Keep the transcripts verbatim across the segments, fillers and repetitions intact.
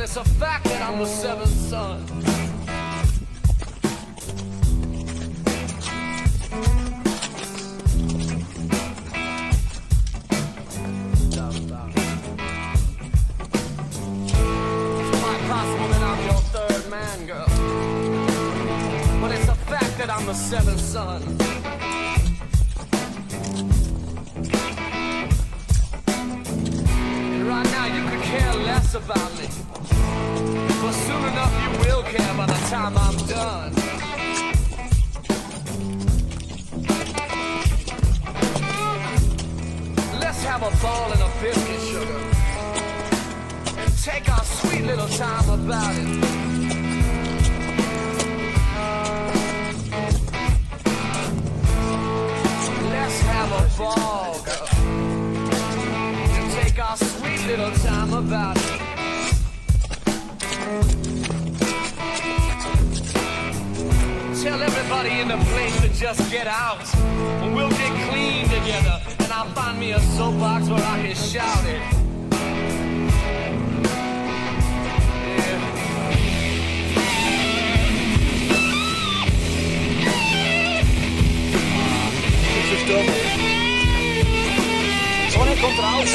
it's a fact that I'm the seventh son. It's quite possible that I'm your third man, girl, but it's a fact that I'm the seventh son. And right now you could care less about me, but soon enough you will care by the time I'm done. Let's have a ball and a biscuit, sugar, and take our sweet little time about it. Let's have a ball, girl, and take our sweet little time about it. Tell everybody in the place to just get out, and we'll get clean together, and I'll find me a soapbox where I can shout it. Yeah. Goed verstopt. Sonne kommt raus.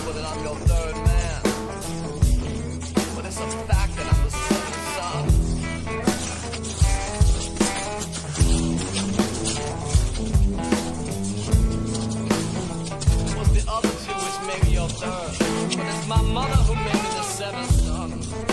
people that I'm your third man. But it's a fact that I'm the seventh son. It was the other two which made me your third. But it's my mother who made me the seventh son.